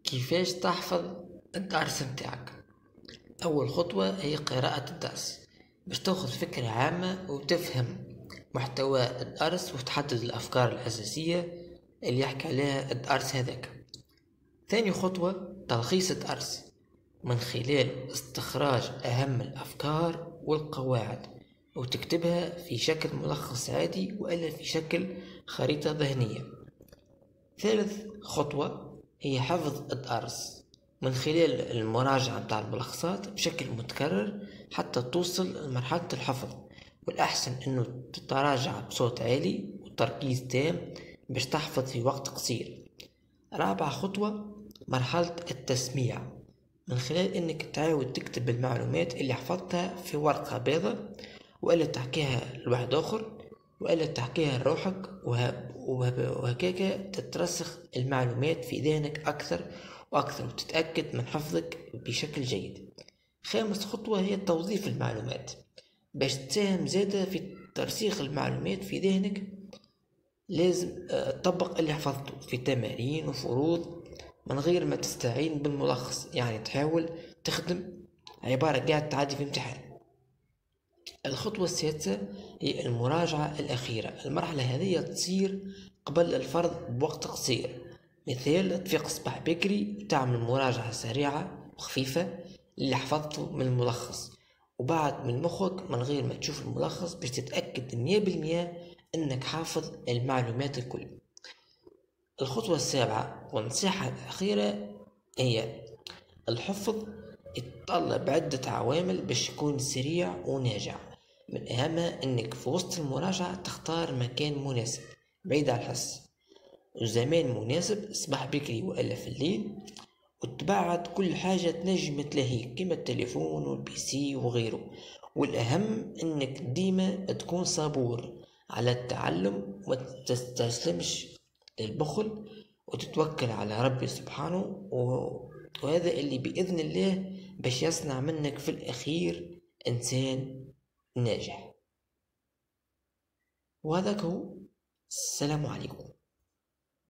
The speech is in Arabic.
كيفاش تحفظ الدرس متاعك؟ أول خطوة هي قراءة الدرس باش تاخذ فكرة عامة وتفهم محتوى الدرس وتحدد الأفكار الأساسية اللي يحكي عليها الدرس هذاك. ثاني خطوة تلخيص الدرس من خلال استخراج أهم الأفكار والقواعد وتكتبها في شكل ملخص عادي وإلا في شكل خريطة ذهنية. ثالث خطوة هي حفظ الدرس من خلال المراجعة متاع الملخصات بشكل متكرر حتى توصل لمرحلة الحفظ، والأحسن أنه تتراجع بصوت عالي وتركيز تام باش تحفظ في وقت قصير. رابع خطوة مرحلة التسميع من خلال أنك تعاود تكتب المعلومات اللي حفظتها في ورقة بيضة وإلا تحكيها لواحد آخر وإلا تحكيها لروحك وهكاك تترسخ المعلومات في ذهنك أكثر وأكثر وتتأكد من حفظك بشكل جيد. خامس خطوة هي توظيف المعلومات باش تساهم زادة في ترسيخ المعلومات في ذهنك. لازم تطبق اللي حفظته في تمارين وفروض من غير ما تستعين بالملخص، يعني تحاول تخدم عبارة قاعد تعدي في امتحان. الخطوة السادسة هي المراجعة الأخيرة. المرحلة هذه تصير قبل الفرض بوقت قصير، مثال تفيق صباح بكري تعمل مراجعة سريعة وخفيفة اللي حفظته من الملخص وبعد من مخك من غير ما تشوف الملخص باش تتأكد 100% أنك حافظ المعلومات الكل. الخطوة السابعة والنصيحة الأخيرة هي الحفظ يتطلب عدة عوامل باش يكون سريع وناجع. من أهمها أنك في وسط المراجعة تختار مكان مناسب بعيد عن الحس وزمان مناسب صباح بكري وإلا في الليل، وتبعد كل حاجة تنجم تلهيك كما التليفون والبيسي وغيره. والأهم أنك ديما تكون صبور على التعلم ومتستسلمش للبخل وتتوكل على ربي سبحانه وهذا اللي بإذن الله باش يصنع منك في الأخير إنسان ناجح. وهذاك هو. السلام عليكم.